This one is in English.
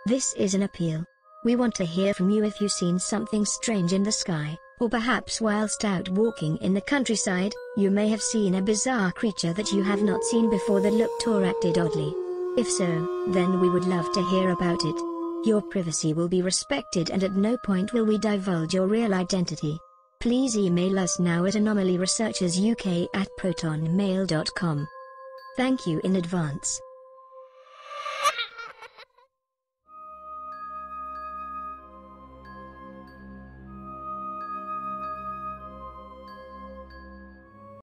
This is an appeal. We want to hear from you if you've seen something strange in the sky, or perhaps whilst out walking in the countryside, you may have seen a bizarre creature that you have not seen before that looked or acted oddly. If so, then we would love to hear about it. Your privacy will be respected and at no point will we divulge your real identity. Please email us now at AnomalyResearchersUK@protonmail.com. Thank you in advance.